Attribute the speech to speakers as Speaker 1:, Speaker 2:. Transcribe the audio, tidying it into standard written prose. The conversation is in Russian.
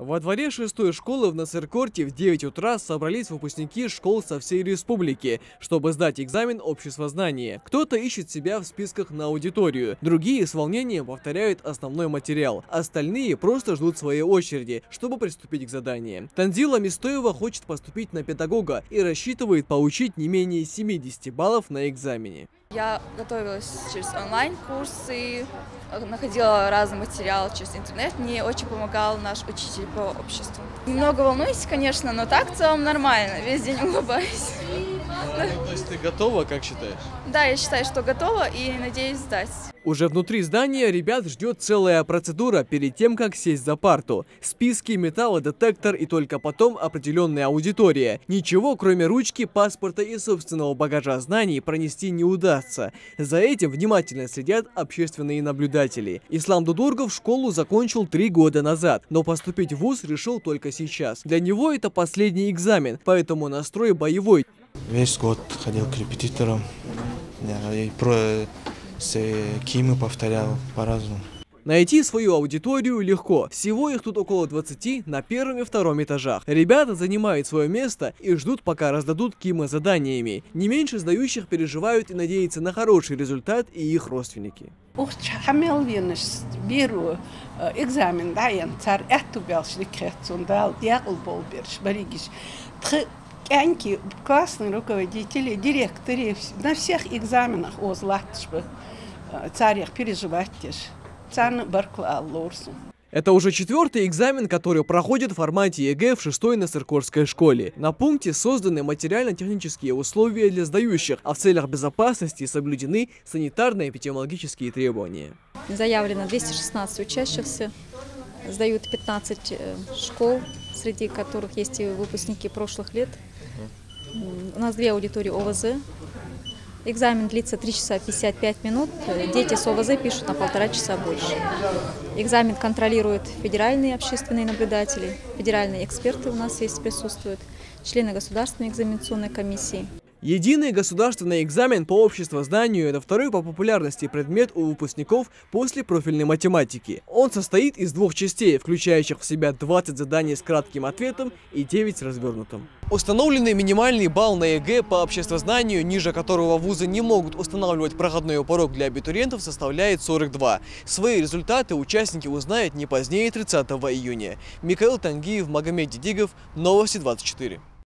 Speaker 1: Во дворе 6-й школы в Насыркорте в 9 утра собрались выпускники школ со всей республики, чтобы сдать экзамен обществознания. Кто-то ищет себя в списках на аудиторию, другие с волнением повторяют основной материал, остальные просто ждут своей очереди, чтобы приступить к заданиям. Танзила Мистоева хочет поступить на педагога и рассчитывает получить не менее 70 баллов на экзамене.
Speaker 2: Я готовилась через онлайн-курсы, находила разный материал через интернет. Мне очень помогал наш учитель по обществу. Немного волнуюсь, конечно, но так в целом нормально. Весь день улыбаюсь.
Speaker 1: То есть ты готова, как считаешь?
Speaker 2: Да, я считаю, что готова и надеюсь сдать.
Speaker 1: Уже внутри здания ребят ждет целая процедура перед тем, как сесть за парту. Списки, металлодетектор и только потом определенная аудитория. Ничего, кроме ручки, паспорта и собственного багажа знаний, пронести не удастся. За этим внимательно следят общественные наблюдатели. Ислам Дудургов школу закончил 3 года назад, но поступить в вуз решил только сейчас. Для него это последний экзамен, поэтому настрой боевой.
Speaker 3: Весь год ходил к репетиторам, и кимы повторял по-разному.
Speaker 1: Найти свою аудиторию легко. Всего их тут около 20 на первом и втором этажах. Ребята занимают свое место и ждут, пока раздадут кимы заданиями. Не меньше сдающих переживают и надеются на хороший результат и их родственники.
Speaker 4: Классные руководители, директоры на всех экзаменах царях переживать.
Speaker 1: Это уже 4-й экзамен, который проходит в формате ЕГЭ в 6-й Насыркорской школе. На пункте созданы материально-технические условия для сдающих, а в целях безопасности соблюдены санитарно-эпидемиологические требования.
Speaker 5: Заявлено 216 учащихся, сдают 15 школ, среди которых есть и выпускники прошлых лет. У нас 2 аудитории ОВЗ. Экзамен длится 3 часа 55 минут. Дети с ОВЗ пишут на 1,5 часа больше. Экзамен контролируют федеральные общественные наблюдатели, федеральные эксперты у нас есть присутствуют, члены Государственной экзаменационной комиссии.
Speaker 1: Единый государственный экзамен по обществознанию – это второй по популярности предмет у выпускников после профильной математики. Он состоит из 2 частей, включающих в себя 20 заданий с кратким ответом и 9 с развернутым. Установленный минимальный балл на ЕГЭ по обществознанию, ниже которого вузы не могут устанавливать проходной порог для абитуриентов, составляет 42. Свои результаты участники узнают не позднее 30 июня. Михаил Тангиев, Магомед Дидигов, Новости 24.